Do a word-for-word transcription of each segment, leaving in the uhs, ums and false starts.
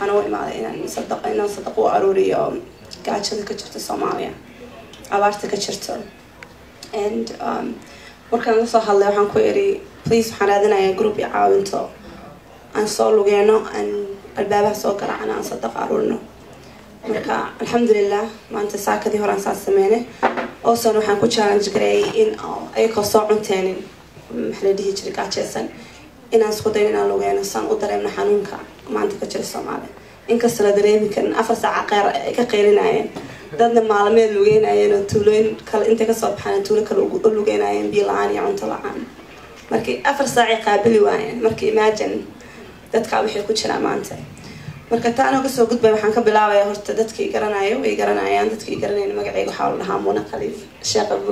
waxaan u imaaday inaan sadaqo inaan sadaqo u aruuriyo gaajada ka jirta Soomaaliya abaarta ka jirta and um markaan la soo hadlay waxaan ku iri please waxaan raadinayaa group i caawinto aan soo lugeeno aan albaabaha soo garaacno aan sadaqo aruurino marka alxamdulillah maanta saakadii horaan saa sameynay oo soo waxaan ku challenge gareeyay in ay ka soo cunteenin maxay dhihi jiray gaajaysan inaan isku dayo inaan lugeeno san u dareemno xanuunka maanta ka jira Soomaaliya inkasta la dareemi karin afar saac qeer ay ka qeyrinaayeen dadna maalmeed lugeynayeen oo tuulooyin kale inta ka soo baxaan tuulo kale ugu lugeynayeen biyo la'aan iyo cunto la'aan markii afar saac ay qaabili waayeen markii imagine dadka wixii ku jira maanta marka taano ka soo gudbay waxaan ka bilaabayaa horta dadkii garanayo way garanayaan dadkii garanayeen magacayga waxa la dhahaa Muna Khaliif Sheekh Abu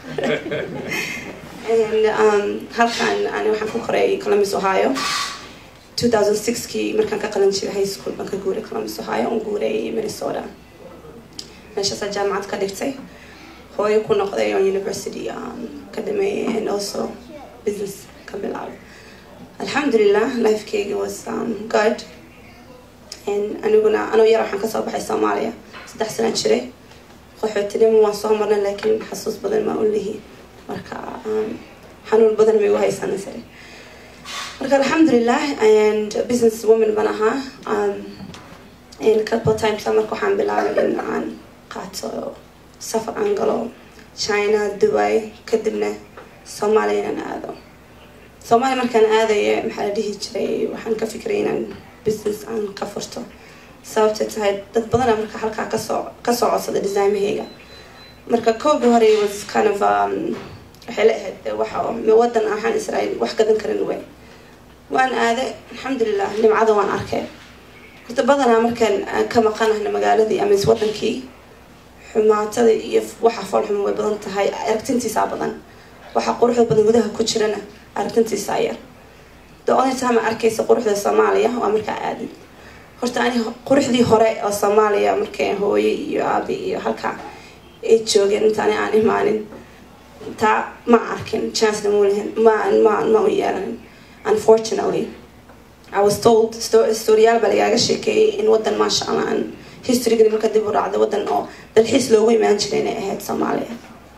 and um halkan ani waxaan ku koray Columbus Ohio two thousand six kii markaan ka qalan jiray high school baan ka guuray Columbus Ohio oo guuray Minnesota meeshaas jaamacad ka dhigtay hooyo ku noqday oo university um ka dhameeyay and also business ka bilaabay alxamdulillah lifekeyga was um good and aniguna anoo yar waxaan ka soo baxay Soomaaliya saddex sano jiray qaxootinimo waan soo marnay laakiin xasuus badan ma u leeyahay marka xanuun badan way u haysanaysaa marka alxamdulillah and business woman banaha um in couple times marka waxaan bilaabay in aan qaato safar aan galo China Dubai kadibna Soomaaliya aan aado Soomaaliya markaan aaday maxaa dhihi jiray waxaan ka fikiray inaan business aan ka furto sababtoo tahay dad badan marka halka ka soo ka soo codsada design-hayga marka koobi hore was kind of um waxay leeyahay waxa ma wadan ahaan Israel wax gadan karin way waan aaday alxamdulillah nimcada waan arkay inta badan markaan ka maqanahay magaaladii ama wadankii xumaatada iyo waxa falxum way badan tahay aragtintiisa badan waxa quruxda badan gudaha ku jirana aragtintiisa yar the only time arkaysa quruxda Soomaaliya waa marka aadin horta ani quruxdii hore oo Soomaaliya markay hooyo iyo aabi iyo halka ay joogeen intaan aan imaanin ta ma arkin chance na muulihin ma ma ma yeelan unfortunately I was told storyal baliyaaga sheekay in wadan ma sha Allah an history-ga marka dib u raacdo wadan oo dalxiis loogu imaan jiray inay ahayd Soomaaliya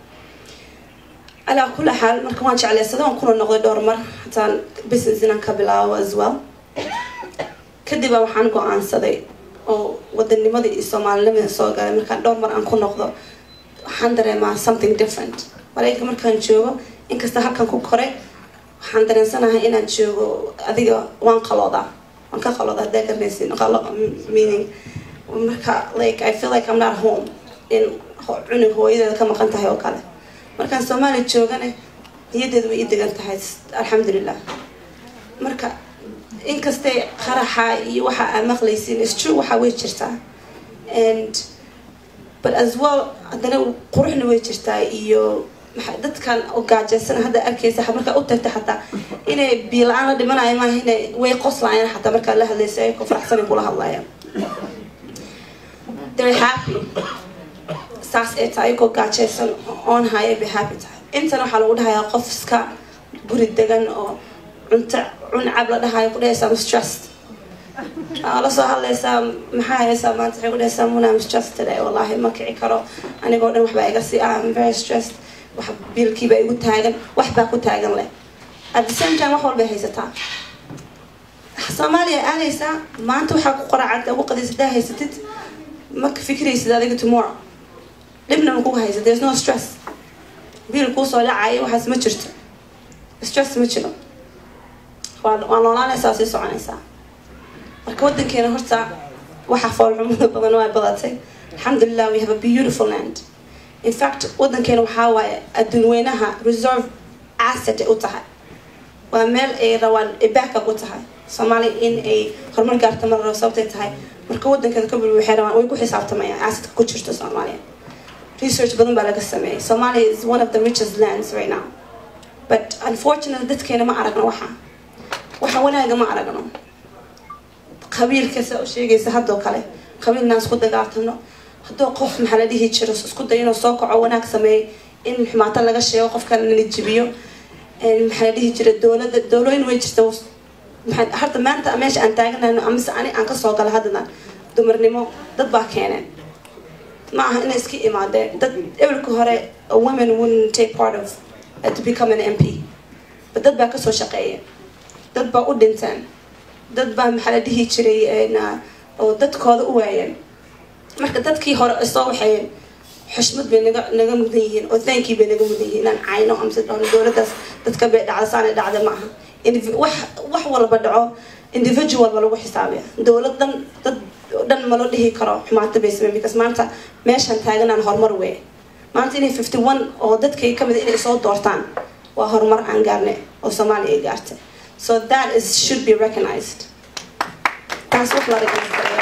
ala kulli xaal marka waan jeclaysaday oo kuna noqday dhowr mar hataan business inaan ka bilaabo as well kadib waxaan go'aansaday oo wadannimadii iyo Soomaalinimada soo galay marka dhowr mar aan ku noqdo waxaan dareemaa something different marayka markaan joogo inkasta halkan ku koray waxaan dareensanahay inaan joogo adiga waan qalooda waan ka qalooda deegarnaysin qalooq meaning marka like I feel like I'm not home in cunug hooyadeeda ka maqan tahay oo kale markaan Soomaaliya joogane niyadeedu way degan tahay alxamdulillah marka inkasta qaraxa iyo waxa aan maqlaysin is true waxa way jirtaa and but as well adana quruxna way jirtaa iyo dadkan oo gaajaysan hada arkaysa marka u tagta xataa inay biilaan la dhimanayo ma inay way qoslayaan xataa marka la hadlayso ay ku faraxsan kula hadlayaan they're happy saas ee tahay ko gaajaysan on high be happy tahay intana waxa lagu dhahayaa qof iska guri degan oo cunta cun cab la dhahayo ku dhaysan stressed ala soo hadlaysa maxaa haysa maanta waxay ku dhaysan muna stressed today wallahi ma kici karo anigoo dhan waxba iga si I'm very stressed wax biilkiiba igu taagan wax baa ku taagan leh at the same time wax walba haysataa Soomaaliya aanaysa maanta waxa ku qoracada ugu qadisada haysatid ma ka fikiraysid adiga tomorrow dibna ma ku haysa there's no stress biil ku soo dhacay waxaas ma jirto stress ma jiro waan waan noolaanaysaa si soconaysaa marka wadankeena horta waxa foolxumada badan waa badatay alxamdulillah we have a beautiful land in fact wadankeena waxa waaye adduunweynaha reserve asset u tahay waa meel ay rawaan backup u tahay Soomaali in ay horumar gaarto mar rabo sababtay tahay marka wadankeena ka bil waxay rawaan way ku xisaabtamayaan asset ku jirto Soomaaliya research badan baa laga sameeyay Somalia is one of the richest lands right now but unfortunately dadkeena ma aragno waxa waxa wanaaga ma aragno qabiilka soo sheegaysa hadoo kale qabiilna isku dagaaltano hadoo qof maxaa la dhihi jiro isku dayno soo kaco wanaag sameey in xumaata laga sheego qofka la jibiyo in maxaa la dhihi jiro dawladda dawlooyin way jirto حتى ما أنت أمش أنت أنا إنه أمس أنا أنك صاغ على هذا دمرني مو ضد باكينه معها إن إسكي إمادة ضد every كهرة women wouldn't take part of uh, to become an M P ضد باك سو شقية ضد باود إنسان ضد با محل دهي شري إن أو ضد كذا وعيان مركز ضد كي هرا الصاحين حشمت بين نجا نجا مديين أو ثانكي بين نجا مديين لأن عينه أمس دون دولة دس تتكبر على سنة دعوة معها إن وح وح ولا بدعو individual ولا وح حسابه دولة دن ضد دن ملود هي كرا حماة بيسمين بيكس ما أنت ماشان تاجنا هرمر وين ما أنت إني fifty one أو ضد كي كم إني صوت دورتان وهرمر عن قرنة أو سمالي إيجارته so that is should be recognized that's what la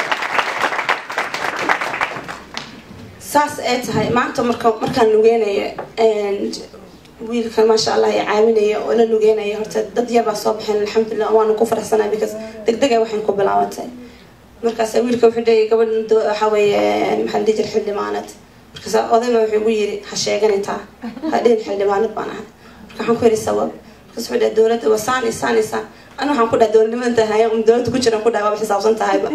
ساس إيه هاي ما أنت مركب مركان لوجينية and ويل كان ما شاء الله يعاونيه ولا لوجينية هرت ضد يربع صباحين الحمد لله وأنا كفر حسنا بيكس دقدقة وحين قبل عواتي مركز ويل كم حدي قبل دو حوي محل ديج الحل معنات مركز هذا ما يحوي حشيء جنتا هذين الحل معنات بانها مركز حنكون السبب مركز حدا الدولة وساني ساني سان أنا حنكون الدولة من انتهى يوم الدولة تقول شنو كلها قبل حساب صنتها هاي بقى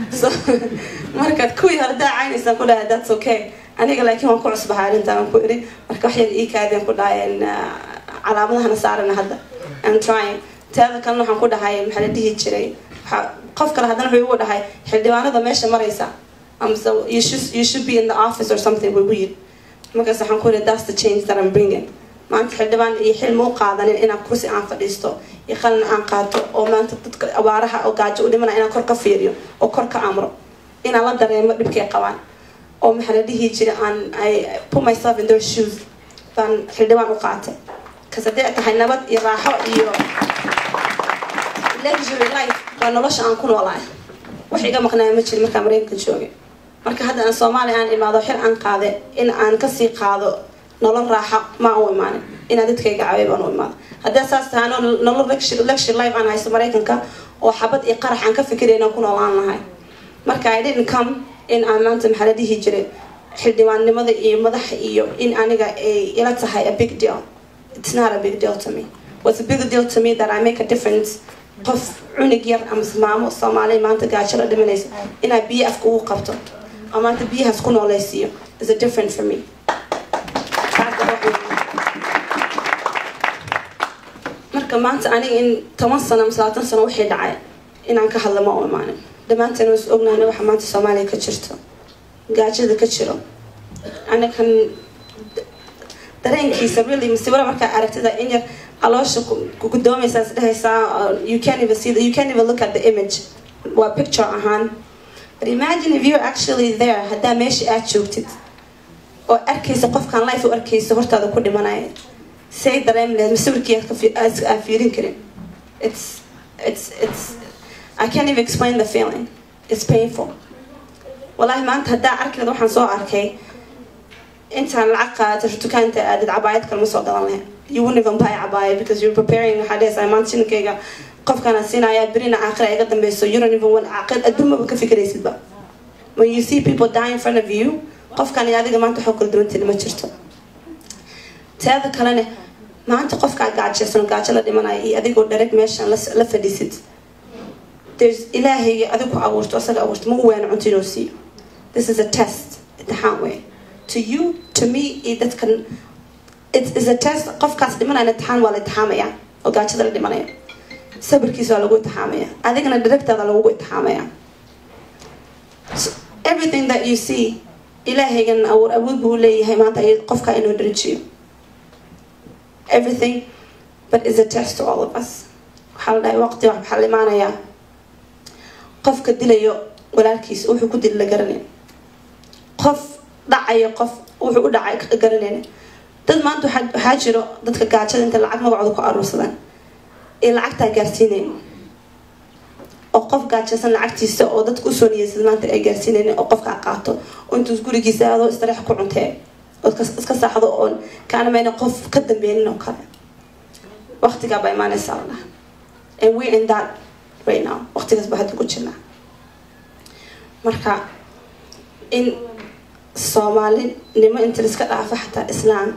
مركز كوي هردا عيني سان كلها that's okay أنا قال لك يوم كل صباح على أنت مكوري مركز حيل إيه كذا كلها إن علامتها نصارنا هذا I'm trying تهذا كنا حنكون هاي محل ديج شري قف كله هذا نبي يقول هاي حدوانة ده ماشي مريسا um so you should you should be in the office or something with weed ما كذا حنقول that's the change that I'm bringing ما أنت حدوان يحل مو قاعدة إن أنا كرسي عن فديستو يخلنا عن قاعدته أو ما أنت تتك أبارها أو قاعد ودي منا أنا كرك فيريو أو كرك عمره إن الله دري ما بيبكي قوان أو محلدي هيجي عن I put myself in their shoes فان حدوان وقعته كصدقت هاي نبض يراحوا يو luxury life وأنا ليش أنكون والله وحيقة مقنعة مثل مركب مريم كنشوقي مركب هذا أنا صومالي أنا إما ضحير عن قاضي إن أنا كسي قاضي نلر راحة ما هو إيمانه إن هذا تكيج عيب أنا إيمان هذا أساس هنا نلر luxury luxury life أنا هاي سمريكن كا وحبت إقرح عن كفكري إن أكون والله أنا هاي مركب I didn't come إن أنا أنت محلدي هجري حديوان لماذا إيه مضح إيو إن أنا جا إيه إلا تهاي a big deal it's not a big deal to me what's a big deal to me that I make a difference قف عنقير أم سمام الصومالي ما أنت قاعد شرد منيس إن أبي أفكو قبته أما أنت بيها سكون ولا يصير is it different for me مركب ما أنت أنا إن ثمان سنة مساعدة سنة وحيد عاي إن أنك هلا ما هو معنا لما أنت نوس أبنا أنا وحمات الصومالي كشرته قاعد شذا كشره أنا كان درين كيس really مستوى مركب عرفت إذا إني علاش قدامي ساس ده سا you can't even see the, you can't even look at the image what picture أهان but imagine if you're actually there هدا ماشي أتشوفت أو أركيس قف كان لايف وأركيس هرت هذا كل مناي سيد دريم لازم سوي كي أز أفيرين كريم it's it's it's I can't even explain the feeling it's painful والله ما أنت هدا أركي نروح نصور أركي أنت العقة تشوف كانت أدد عبايتك المسوقة لها you wouldn't even buy abaya because you're preparing حدث أي ما تشين كيجا قف كان السنة يا برينا آخر أي قدم بس so you don't even want عقد أدوم بكفي كريسد بقى when you see people die in front of you قف كان يا ذي ما أنت حكل دون تلي ما تشرته تهذا كلامه ما أنت قف كان قاعد شسون قاعد شلا دي منا يأذيك ودرك ماشان لس لف ديسيد there's إلهي أذيك أورت وصل أورت مو وين عنتي نوسي this is a test امتحان وين to you to me إذا كان it is a test قف كاس دمنا نتحان ولا تحامية أو قاعد شذر دمنا صبر كيس ولا قوي تحامية هذيك أنا دركت هذا لو قوي تحامية so everything that you see إلهي كان أو أبوه بقولي هاي ما تأي قف كأنه درجي everything but is a test to all of us حال ده وقت واحد حال معنا يا قف كدليو ولا الكيس وحو كدل لجرني قف دعي قف وحو دعي جرني dad maanta waxaa jiro dadka gaajada inta lacag magacooda ku aruursadaan ee lacagta gaarsiineen oo qof gaajaysan lacagtiisa oo dadku u soo niyeysay maanta ay gaarsiineen oo qofka qaato oo intuu gurigiisa aado istirax ku cuntee oo iska saaxdo oo kaana meena qof ka dambeeyay oo kale waqtiga bay imaanaysaa Allah and we in that right now waqtigaas baa hadda ku jirnaa marka in Somali nima inta iska dhaafa xataa Islaan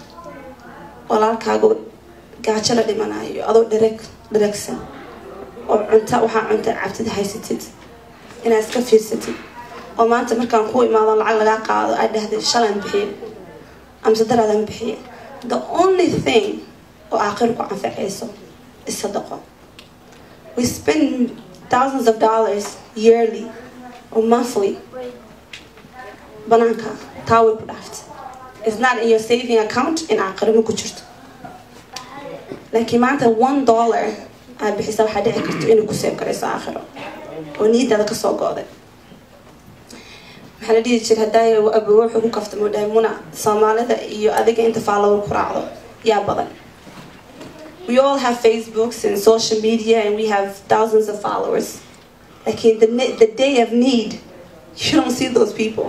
walaalkaagu gaajada dhimanayo adoo direct direction oo cunta waxaa cunta cabtid haysatid inaad iska fiirsatid oo maanta markaan ku imaado lacag laga qaado aad dhahday shalan bixiye amse daraadan bixiye the only thing oo aakhir ku anfacayso is sadaqo. We spend thousands of dollars yearly or monthly banaanka taa way ku dhaaftay. It's not in your saving account in aakhir ma ku jirto laakiin maanta one dollar aad bixisa waxaa dhici karto inay ku save garayso aakhiro oo niyadaada ka soo go'day. waxaa la dhihi jiray haddaay abo wuxuu ku kaftamo dhahay muna soomaalida iyo adiga inta follower ku raacdo yaa badan. We all have Facebooks and social media and we have thousands of followers. Like in the, the day of need, you don't see those people.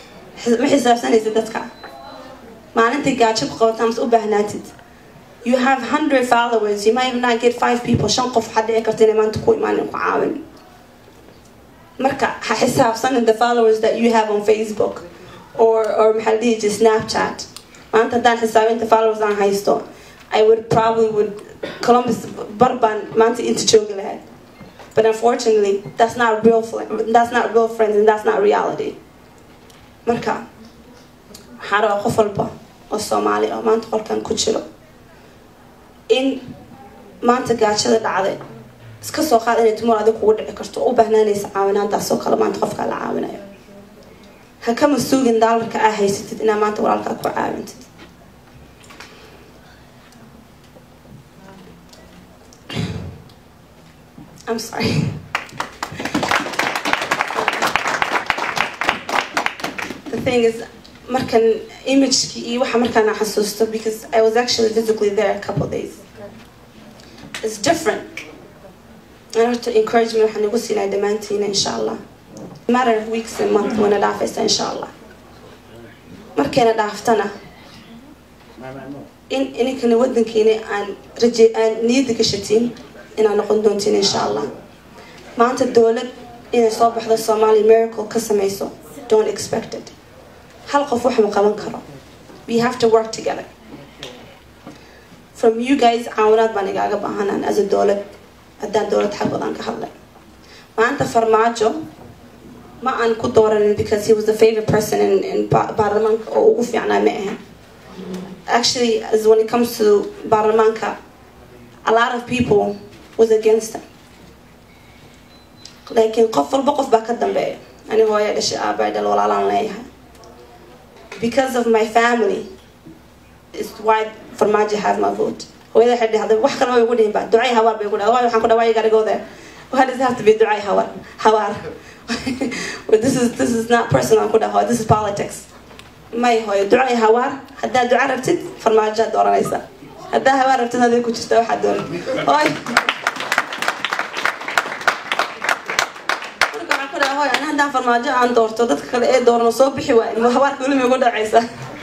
You have one hundred followers, you might even not get five people. Marka ha xisaabsan the followers that you have on Facebook or or maxalli Snapchat. Maanta hadaan xisaabin the followers aan haysto I would probably would Columbus barban maanta inta joogi lahayd. But unfortunately that's not real that's not real friends and that's not reality. Marka waxaa rabaa qof walba oo Soomaali oo maanta qolkan ku jiro in maanta gaajada dhacday iska soo qaad inay tumor adiga kugu dhici karto u baahnanaysa caawinaantaas oo kale maanta qofka la caawinayo ha kama suugin daalarka aa haysatid inaa maanta walaalka ku caawintid. I'm sorry. The thing is markan image-ki iyo waxa markaan xasuusto because I was actually physically there a couple of days. It's different. I have to encourage me waxaan ugu siinay dhamaantiin inshallah. Matter of weeks and months when I dhaafaysa inshallah. Markayna dhaaftana in inkana wadankiina aan raje aan niyada ka shatiin inaan noqon doontiin inshallah. Maanta dawlad inay soo baxdo Somali miracle ka samayso don't expect it. Hal qof wax ma qaban karo. We have to work together. From you guys caawinaad baan igaaga baahanaan as a dawlad haddaan dawlad xag badan ka hadlay. Maanta Farmaajo ma aan ku dooranin because he was the favorite person in in baarlamaanka oo ugu fiicnaa ma ahan. Actually as when it comes to baarlamaanka a lot of people was against him. Laakiin qof walba qof baa ka dambeeya ani hooyo dhashay aabay dhal walaalaan leeyahay. Because of my family is why Farmaajo have my vote. Hooyada xidhi hadda wax kale way ugu dhihin baa ducay hawaar bay ugu dhahay waxaan ku dhawaay gaar go there. Why does it have to be ducay hawaar hawaar? But this is this is not personal ku dhahay this is politics. May hooyo ducay hawaar hadda duca rabtid Farmaajo dooranaysa. Hadda hawaar rabtid hadda ku jirta waxa doon. Hooy هاي أنا هذا فرماجة عن دور تودت كذا إيه دور نصوب بحوار مهوار كلهم يقولوا عيسى.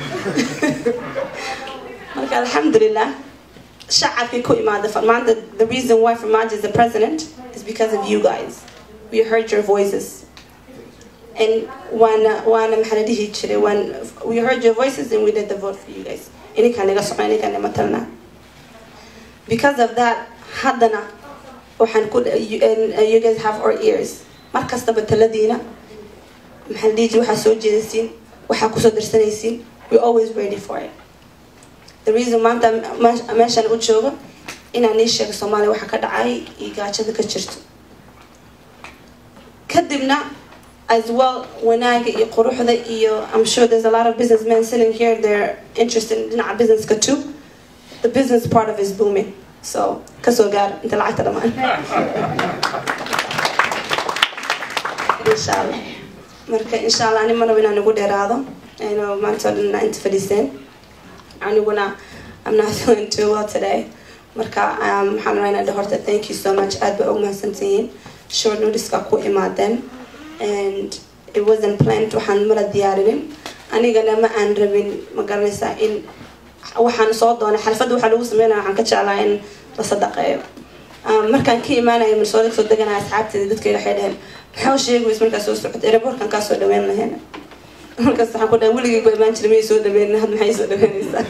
الحمد لله شعب في كل ما دفع ما the the reason why Farmaajo is the president is because of you guys. We heard your voices. And when when محلدي هيك when we heard your voices and we did the vote for you guys. إني كان نقص إني كان مثلنا. Because of that حدنا وحنقول you guys have our ears. markas tabad taladiina maxal diiji waxa soo jeedisiin waxa ku soo dirsanaysiin we always ready for it. The reason maanta meeshan u joogo inaan ii sheego Soomaaliya waxa ka dhacay iyo gaajada ka jirto kadibna as well wanaaga iyo quruxda iyo I'm sure there's a lot of businessmen sitting here they're interested in our business ka too. The business part of it is booming so kasoo gaar inta lacagta dhamaan inshallah marka inshallah ani mana inaan ugu dheeraado ayno maanta dhanna inta fadhiiseen aniguna I'm not feeling too well today marka um waxaan rabaa horta thank you so much aad ba ugu mahadsantihiin short notice ka ku imaadeen and it wasn't planned waxaan mala diyaarinin anigana ma aan rabin ma garanaysaa in waxaan soo doonay xalfadda waxa lagu sameeyay waxaan ka jeclaa in la sadaqeeyo markaan ka imaanay Minnesota soo deganaa asxaabtayda dadkayga waxay dhaheen maxaa sheegay markaa soo socod airportkan ka soo dhaweyn lahayn markaas waxaan ku dhahay weligii bay imaan jiray soo dhaweyn had maxay soo dhaweynaysaa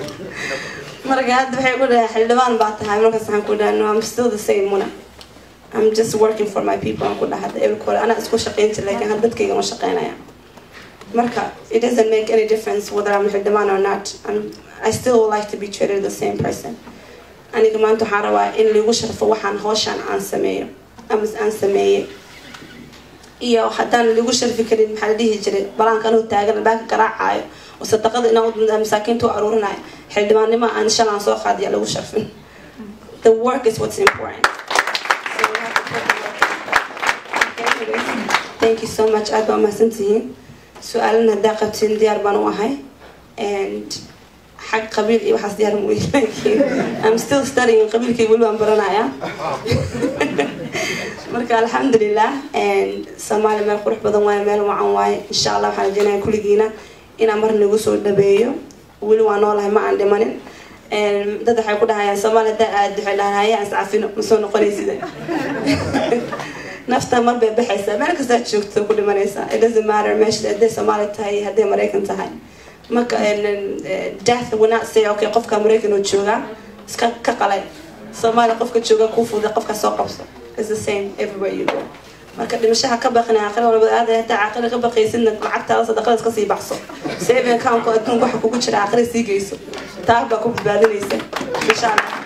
marka hadda waxay ku dhahay xildhibaan baa tahay markaas waxaan ku dhahay no I'm still the same muna I'm just working for my people aan ku dhahay everkooda ana isku shaqeynta laakiin had dadkayga ma shaqeynaya marka it doesn't make any difference whether I'm xildhibaan or not I'm, I still would like to be treated the same person aniga maanta waxaan rabaa in lagu sharfo waxaan hawshan aan sameeyo ama aan sameeyay iyo haddaan lagu sharfi karin maxaa la dhihi jiray balaanka anuu taagan baaka garaacayo oo sadaqada inaan masaakiinta u aruurinayo xildhibaannimo aan shalaan soo qaadiya lagu sharfin the work is what's important so we have to put the work in. Okay, thank you so much aad baa mahadsantihiin su-aalana haddaa qabtiin diyaar baan u ahay and xag qabiil iyo waxaas diyaar ma weyn laakiin I'm still studying qabiilkii weli waan baranayaa marka alxamdulilah and Soomaali meel qurux badan waaye meel wacan waaye insha Allah waxaan rajeynayaa kulligiina inaan mar nagu soo dhabeeyo weli waan noolahay ma aan dhimanin dad waxay ku dhahayaan Soomaali daa aad waxay dhahayaan aan iscafino ma soo noqonaysid nafta mar bay baxaysaa meel kasta joogto ku dhimanaysaa it doesn't matter meesha hadday Soomaali tahay hadday Mareykan tahay marka death will not say okay qofka Mareykan oo jooga iska ka qalay Soomaali qofka jooga ku fuuday qofka soo qabso is the same everywhere you go marka dhimashaha ka baqnaa aqal walba aad ay taa aqal ka baqaysidna lacagtaada sadaqada iska sii baxso saving account ko adduunka waxa kugu jira aqal sii geyso taa baa ku badbaadinaysa insha Allah